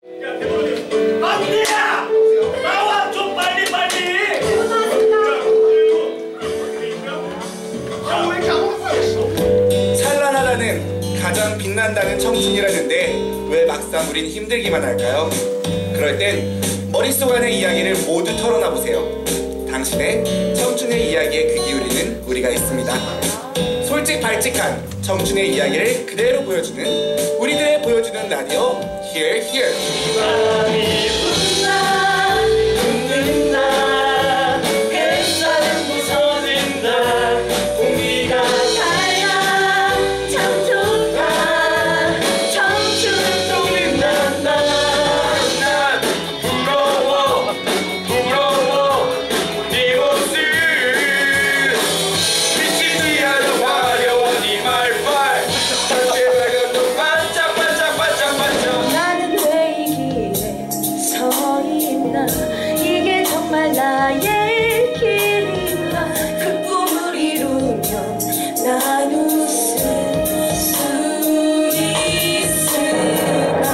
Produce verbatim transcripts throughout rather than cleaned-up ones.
막내야! 나와 좀 빨리 빨리! 찬란하다는 가장 빛난다는 청춘이라는데 왜 막상 우린 힘들기만 할까요? 그럴 땐 머릿속 안의 이야기를 모두 털어놔 보세요. 당신의 청춘의 이야기에 귀 기울이는 우리가 있습니다. 솔직발직한 청춘의 이야기를 그대로 보여주는 우리들의 보여주는 라디오 Here Here. 바람이 분다 웃는다 햇살은 부서진다 공기가 달라 참 좋다 청춘은 또 빛난다. 난 부러워 부러워 네 모습 빛이 나는 화려한 네 말빨 전체가 또 반짝반짝반짝반짝. 나는 왜 이 길에 서 있나 이게 정말 나의 길인가 그 꿈을 이루면 난 웃을 수 있을까.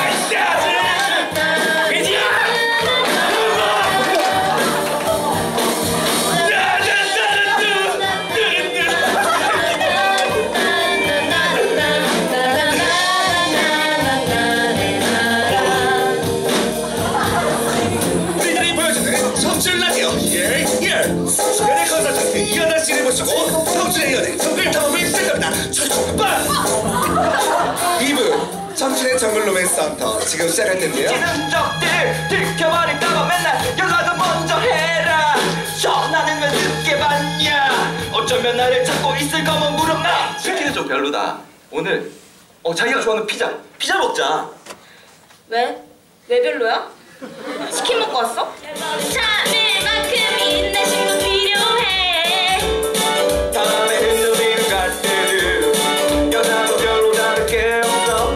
우리들이 보여주는 청춘 라디오 Here Here. 연예 컨설턴트 이현아 씨를 모시고 청춘의 연애 정글 탐험을 시작합니다. 출발! 이 부 청춘의 정글 로맨스 헌터 지금 시작할 텐데요. 흔적들 들켜버릴까봐 맨날 연락을 먼저 해라. 전화는 왜 늦게 받냐. 어쩌면 나를 찾고 있을 거면 물어봐. 치킨은 좀 별로다. 오늘 어 자기가 좋아하는 피자 피자 먹자. 왜? 왜 별로야? 치킨 먹고 왔어? 참을 만큼 인내심도 필요해. 다음에는 우리는 갈 때는 여자도 별로 다를 게 없어.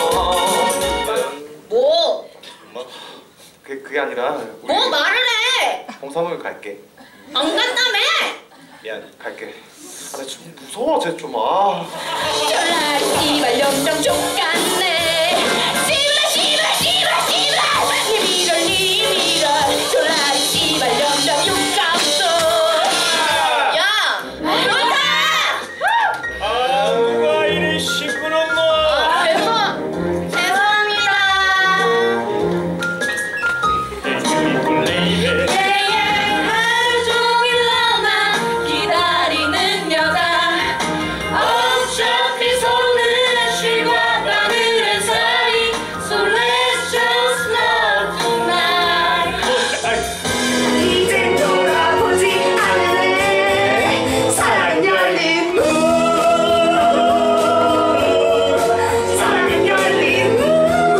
뭐? 그게 그게 아니라 우리 뭐 말을 해? 홍삼을 갈게. 안 간다며? 미안 갈게. 아, 나 좀 무서워 쟤 좀 아. 졸라 씨발 염정 족같네. 씨발 씨발 씨발 씨발 니미럴 니미럴 졸라 씨발 염정 욕감소. 야 그렇다. 아 누가 이리 시끄럽노. 아 죄송 죄송합니다. 예예 하루 종일 너만 기다리는 여자. 어차피 손을 쉬고 바늘의 사이. So let's just love tonight. 이젠 돌아보지 않을래. 사랑 열린 문. 사랑 열린 문.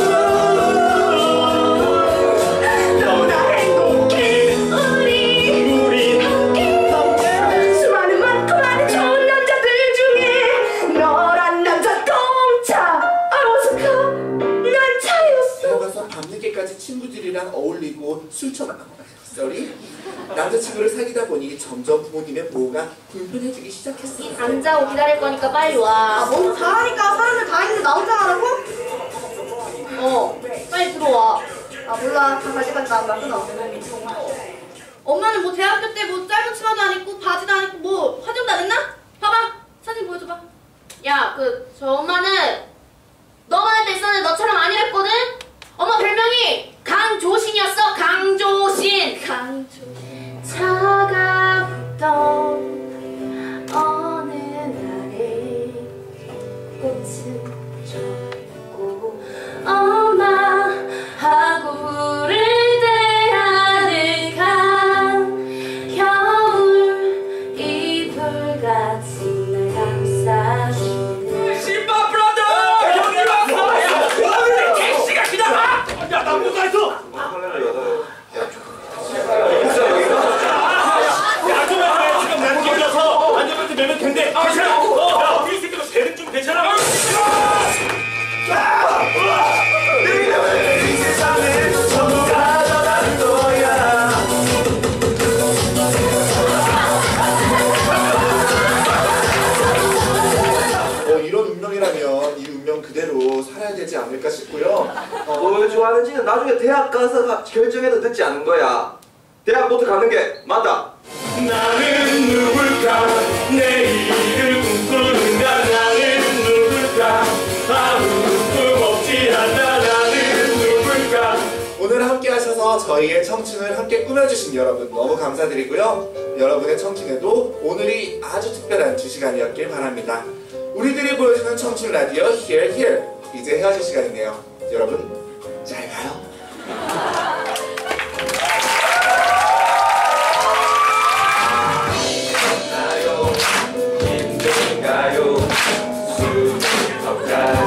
너나 행복해. 우리 우리 함께 수많은 많고 많은 좋은 남자들 중에 너란 남자 똥차 아로스카 난 차였어. 들어가서 밤늦게까지 친구들이랑 어울리고 술 처마 쏘리 남자친구를 사귀다 보니 점점 부모님의 보호가 불편해지기 시작했어. 앉아고 기다릴 거니까 빨리 와. 아, 너무 잘하니까 사람들 다 있는데 나 혼자 가라고? 어 빨리 들어와. 아 몰라 다 갈 때까지 나 끊어. 엄마는 뭐 대학교 때 뭐 짧은 치마도 안 입고 바지도 안 입고 뭐 화장도 안 했나? 봐봐 사진 보여줘봐. 야 그 저 엄마는 너만 할 때 있었는데 너처럼 안 이랬거든? 엄마 별명이 강조신이었어. 강조신. 강조. 차갑던 어느 날에 꽃은 졌고 엄마하고 불을 대하득한 겨울 이불 같은 날 감싸주는 신바 브라더 형이 왔어. 야 택시가 그냥 와. 야 남도 가 있어. 야 좀 지금 나는 걸려서 안전벨트 매면 된대. 아 괜찮아. 야 우리 새끼도 배는 좀 괜찮아. 이 세상은 전부 가져가는 거야. 어, 이런 운명이라면 이 운명 그대로 살 살아야 되지 않을까 싶고요. 어, 뭘 좋아하는지는 나중에 대학 가서 가- 결정해도 늦지 않은 거야. 대학부터 가는 게 맞다. 나는 누굴까 내일을 꿈꾸는가 나는 누굴까 아무 꿈 없지 않아 나는 누굴까 오늘 함께 하셔서 저희의 청춘을 함께 꾸며주신 여러분 너무 감사드리고요. 여러분의 청춘에도 오늘이 아주 특별한 두 시간이었길 바랍니다. 우리들이 보여주는 청춘 라디오 Here Here 이제 헤어질 시간이네요. 여러분 잘 가요. 힘든가요 숨이 턱